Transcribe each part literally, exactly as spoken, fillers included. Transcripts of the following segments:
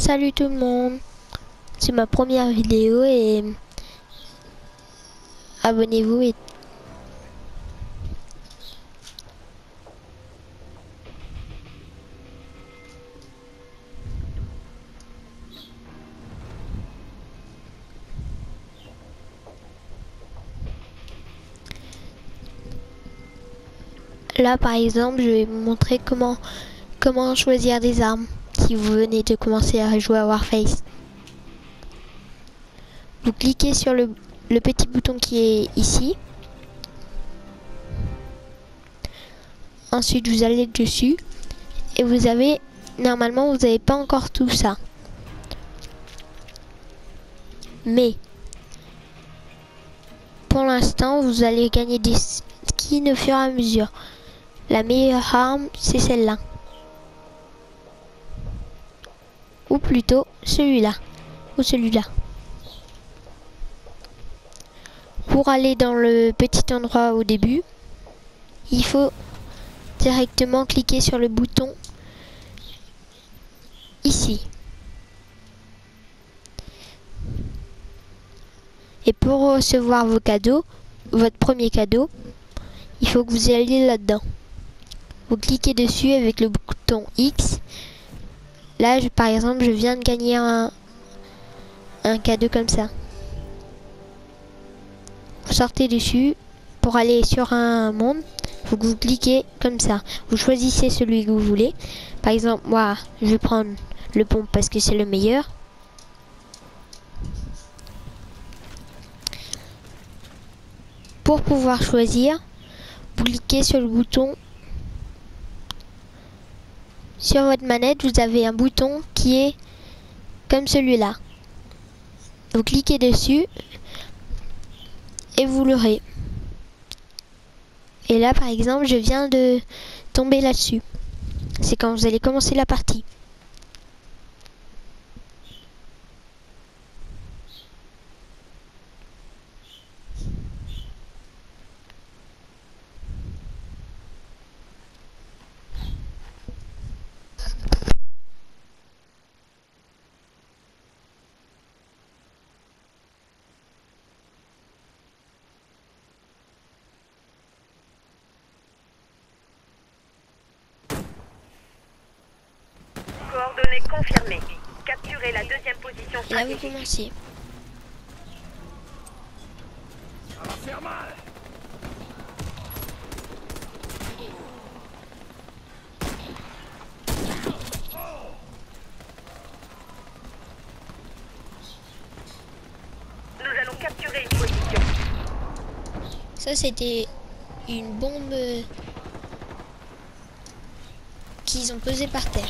Salut tout le monde, c'est ma première vidéo et abonnez-vous et là par exemple je vais vous montrer comment comment choisir des armes si vous venez de commencer à jouer à Warface. Vous cliquez sur le, le petit bouton qui est ici. Ensuite vous allez dessus et vous avez, normalement vous n'avez pas encore tout ça. Mais pour l'instant vous allez gagner des skins au fur et à mesure. La meilleure arme c'est celle-là. Ou plutôt celui-là. Ou celui-là. Pour aller dans le petit endroit au début, il faut directement cliquer sur le bouton ici. Et pour recevoir vos cadeaux, votre premier cadeau, il faut que vous alliez là-dedans. Vous cliquez dessus avec le bouton X. Là, je, par exemple, je viens de gagner un, un cadeau comme ça. Vous sortez dessus pour aller sur un monde. Il faut que vous cliquez comme ça. Vous choisissez celui que vous voulez. Par exemple, moi, je vais prendre le pompe parce que c'est le meilleur. Pour pouvoir choisir, vous cliquez sur le bouton. Sur votre manette, vous avez un bouton qui est comme celui-là. Vous cliquez dessus et vous l'aurez. Et là, par exemple, je viens de tomber là-dessus. C'est quand vous allez commencer la partie. Coordonnées confirmées. Capturez la deuxième position Et là, vous stratégique. commencez. Ça va faire mal. Nous allons capturer une position. Ça, c'était une bombe qu'ils ont posée par terre.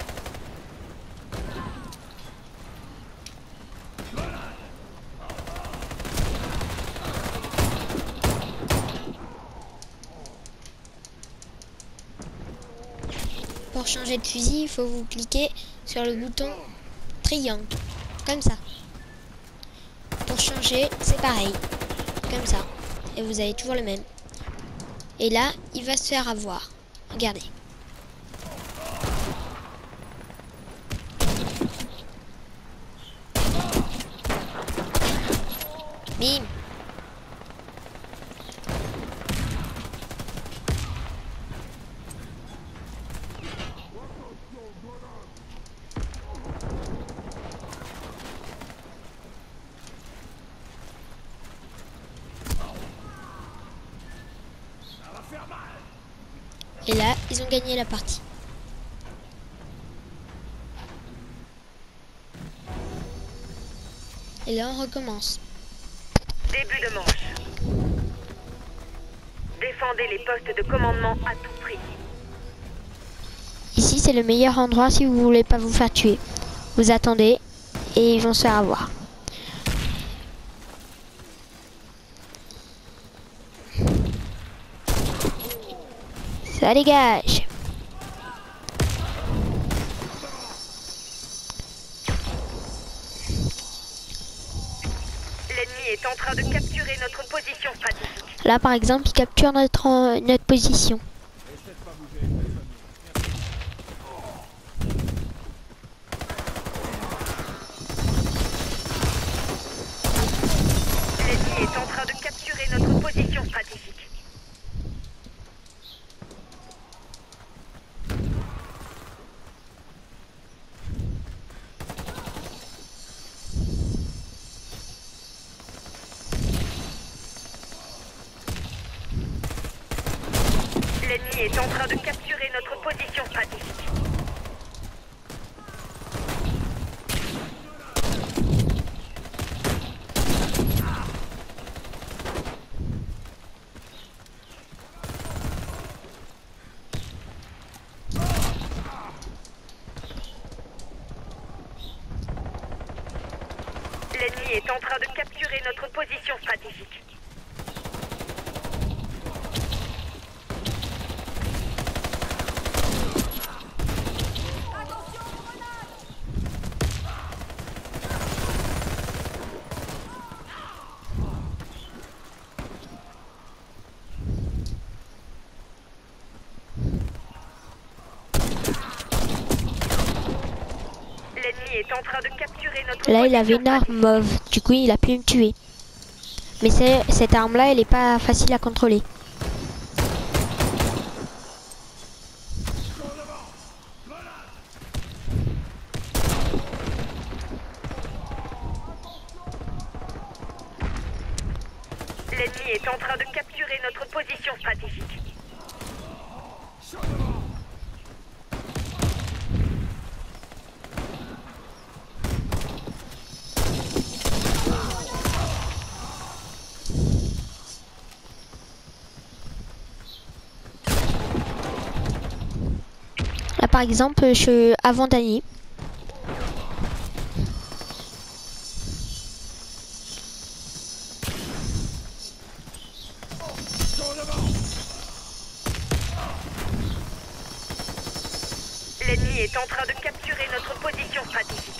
Pour changer de fusil, il faut vous cliquer sur le bouton triangle, comme ça. Pour changer, c'est pareil, comme ça. Et vous avez toujours le même. Et là, il va se faire avoir. Regardez. Bim. Et là, ils ont gagné la partie. Et là, on recommence. Début de manche. Défendez les postes de commandement à tout prix. Ici, c'est le meilleur endroit si vous voulez pas vous faire tuer. Vous attendez et ils vont se faire avoir. Ça dégage. L'ennemi est en train de capturer notre position stratégique. Là, par exemple, ils capturent notre, euh, notre position. est en train de capturer notre position stratégique. L'ennemi est en train de capturer notre position stratégique. L'ennemi est en train de capturer notre Là, il avait position une arme stratégique. mauve. Du coup, il a pu me tuer. Mais c'est- cette arme-là, elle est pas facile à contrôler. L'ennemi est en train de capturer notre position stratégique. Là, par exemple, je suis avant-dernier. L'ennemi est en train de capturer notre position stratégique.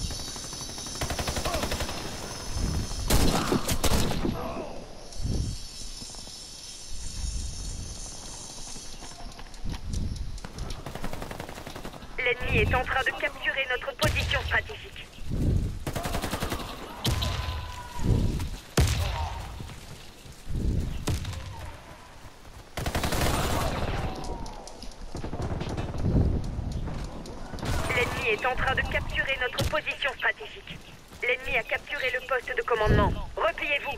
L'ennemi est en train de capturer notre position stratégique. L'ennemi est en train de capturer notre position stratégique. L'ennemi a capturé le poste de commandement. Repliez-vous.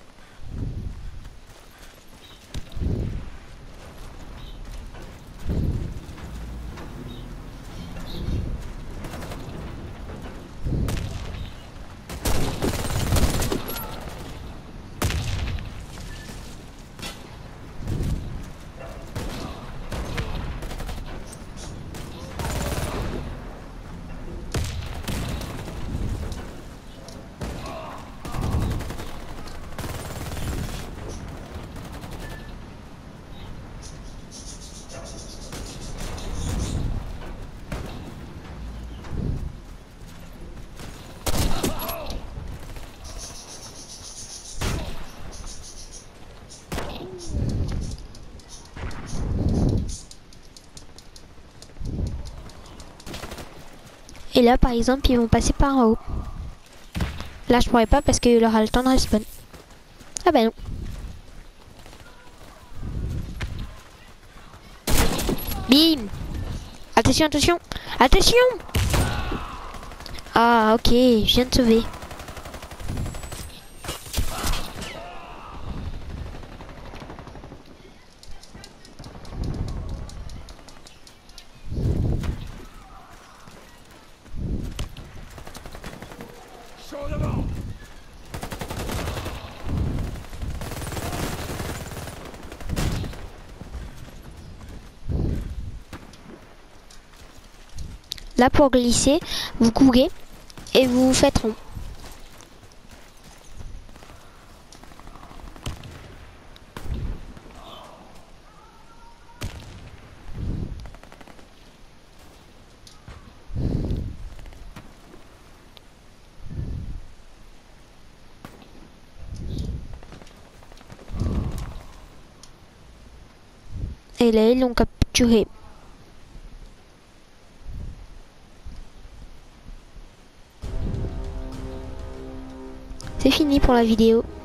Et là, par exemple, ils vont passer par en haut. Là, je pourrais pas parce qu'il aura le temps de respawn. Ah bah non. Bim! Attention, attention! Attention! Ah, ok, je viens de sauver. Chaud devant. Là, pour glisser, vous courez et vous faites rond. Et là, ils l'ont capturé. C'est fini pour la vidéo.